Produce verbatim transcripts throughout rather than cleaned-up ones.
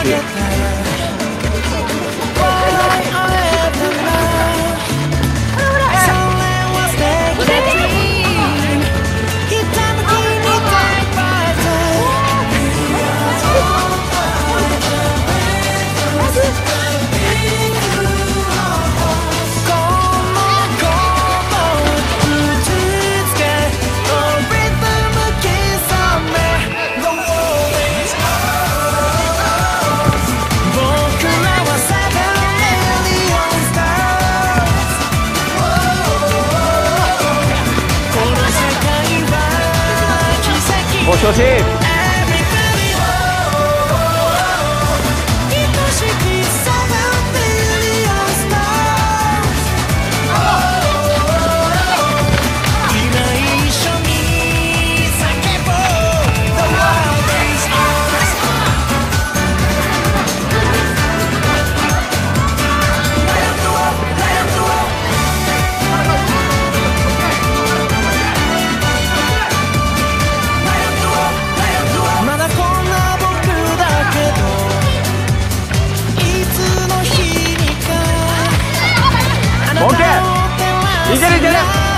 お調子。オッケー。いけるいける。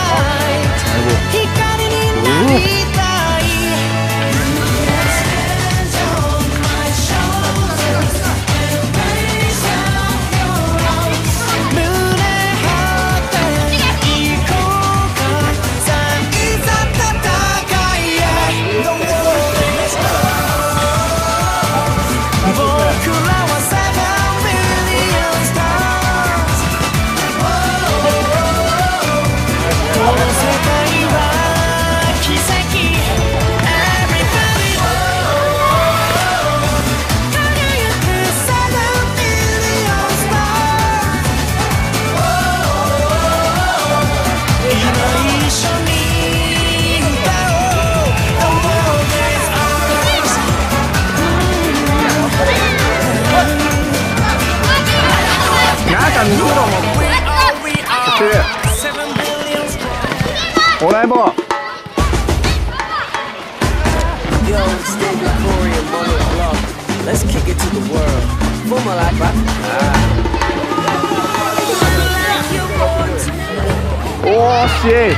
オライボー。おーしい。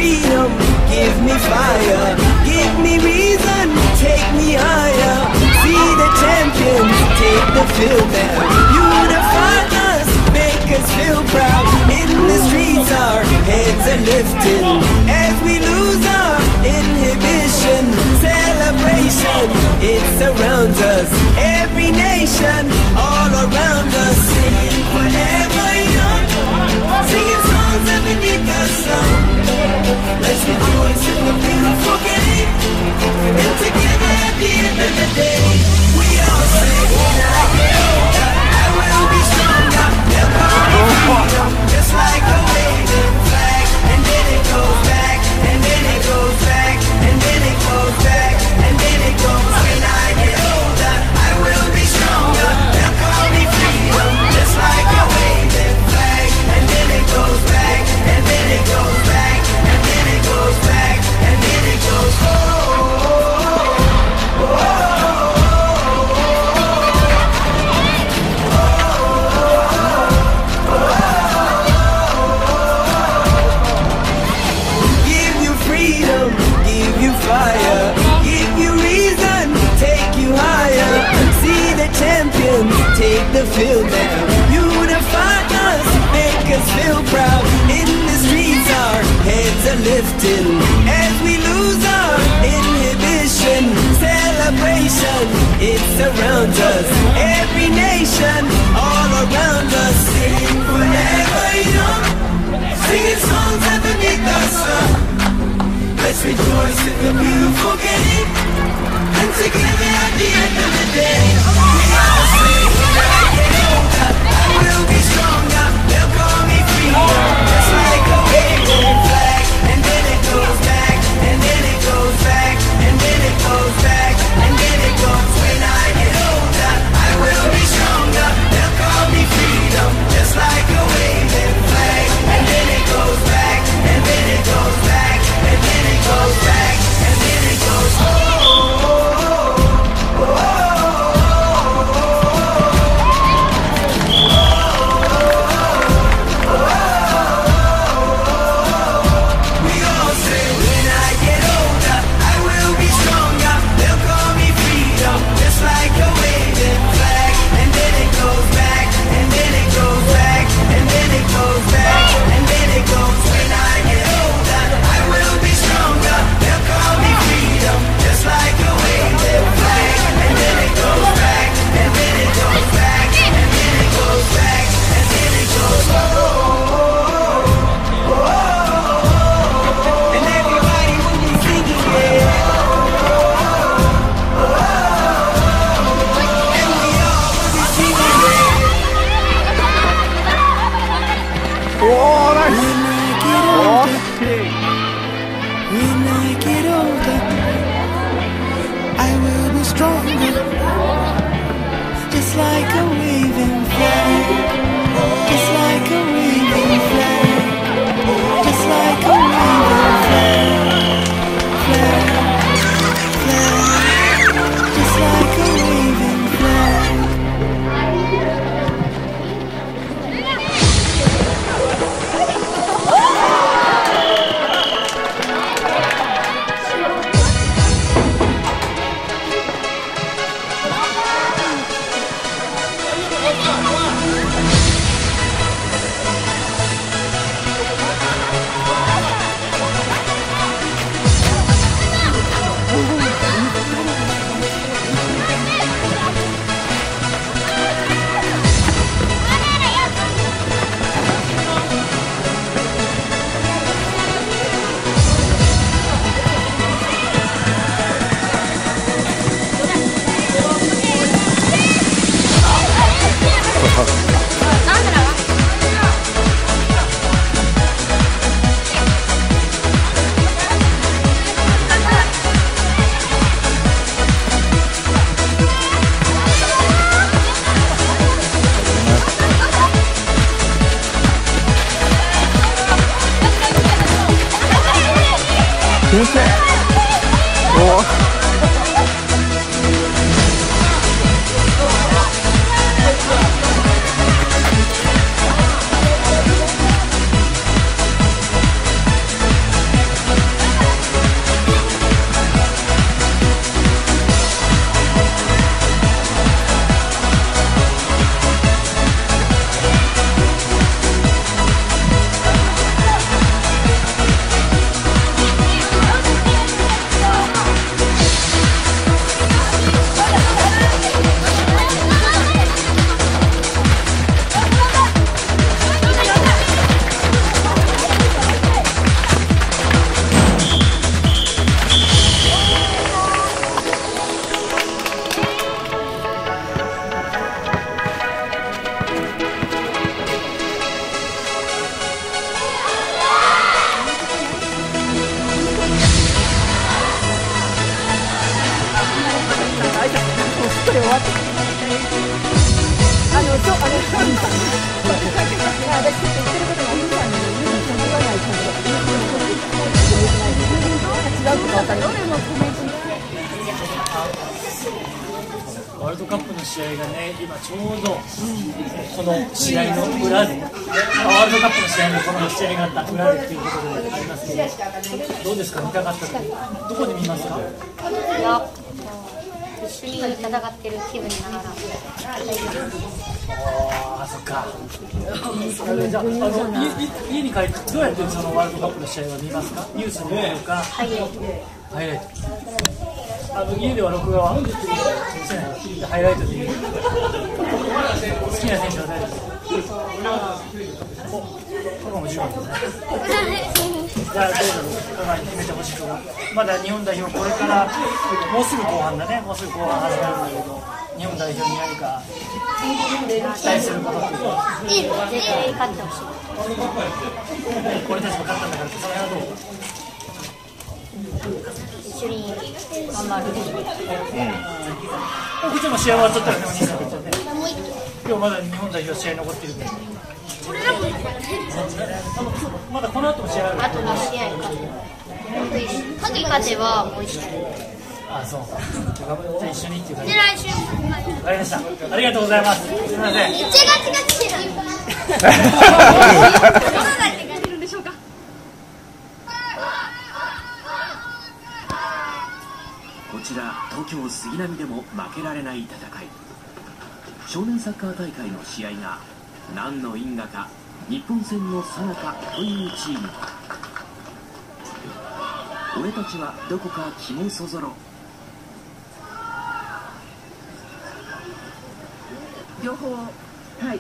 freedom, give me fire, give me reason, take me higher. See the champions, take the field now. Unify us, make us feel proud. In the streets our heads are lifting as we lose our inhibition. Celebration, it surrounds us. Every nation, all around us. Singing forever young, singing songs underneath the sun. Let's rejoice in the beautiful game, and together at the end of the day, we all say, when I get older, I will be stronger. They'll call me freedom, just like a waving flag. And then it goes back, and then it goes back, and then it goes back, and then it goes. When I get older, I will be stronger. They'll call me freedom, just like a waving flag. And then it goes back, and then it goes back, and then it goes back, and then it goes. Oh, oh, oh, give you freedom, give you fire, give you reason, take you higher. See the champions, take the field now. Unify us, make us feel proud. In the streets our heads are lifting as we lose our inhibition. Celebration, it surrounds us. Every nation, all around us. Singing forever young, singing songs underneath the sun. Let's rejoice in the beautiful game, and together at the end of the day, we all say, when I get older, I will be stronger. They'll call me freedom, just like a waving flag. And then it goes back, and then it goes back, and then it goes back, and then it goes. When I get older, I will be stronger. They'll call me freedom, just like a waving flag. And then it goes back, and then it goes back, and then it goes back, and then it goes. Oh, oh, oh, we all say, when I get older, I will be stronger. They'll call me freedom, just like a waving flag. And then it goes back, and then it goes back, and then it goes back, and then it goes. When I get older, I will be stronger. They'll call me freedom, just like a waving flag. And then it goes back, and then it goes back, and then it goes back, and then it goes. Oh, oh, oh. And everybody will be singing, yeah. And we all will be singing, yeah. Oh, nice. When I get older, I will be stronger, just like a waving flag, just like a waving flag, just like a waving flag, flag, flag, just like a waving flag. 先生。お。 なんかどれもコメントワールドカップの試合がね、今ちょうどこの試合の裏で、ワールドカップの試合のこの試合があった裏でということでありますけど、どうですか、見たかったと、どこで見ますか？ いや、一緒に戦ってる気分にならない。 ああ、そっか。じゃあ、あの家家に帰ってどうやってそのワールドカップの試合は見ますか？ニュースに見るのか？ ハイライト。 ハイライト。あの家では録画はしてない。ハイライトで見る。好きな選手は誰ですか？お、ここもじゅうばんですね。じゃあどうだろう、お互い決めてほしいとか。まだ日本代表これからもうすぐ後半だね。もうすぐ後半始まるんだけど、日本代表に何か期待することっていうのは。 絶対勝ってほしい。 俺たちも勝ったんだからその辺はどう？ 一緒に頑張る。 こっちも試合終わっちゃったよね、お兄さん。 もう一今日まだ日本代表試合残ってるけど。まだこの後も試合ある。 あとに試合勝って。次勝てばもう一緒。 あ、そう。じゃあ一緒にっていう感じ。 で来週。 わかりました。ありがとうございます。すみません。 めっちゃガチガチしてる。どうなって感じるんでしょうか。 こちら東京杉並でも負けられない戦い。少年サッカー大会の試合が何の因果か日本戦の最中というチーム。俺たちはどこか気もそぞろ。 両方、はい、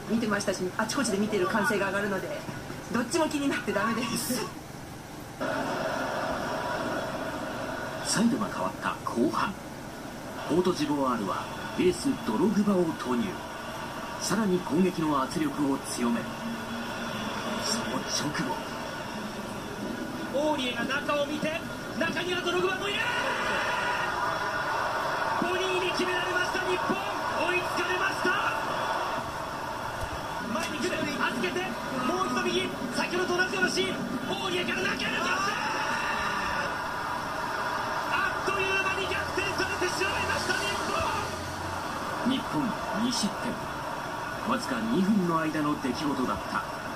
見てましたし、あちこちで見てる歓声が上がるので、どっちも気になってダメです。 サイドが変わった後半、コートジボワールはエースドログバを投入。さらに攻撃の圧力を強める。その直後、 オーリエが中を見て、中にはドログバもいる。ボニーに決められました日本、追いつかれました。前に来る、預けてもう一度右、先ほどと同じようなシーン、オーリエから中へのクロス。あっという間に逆転されてしまいました日本。 日本に失点。わずかにふんの間の出来事だった。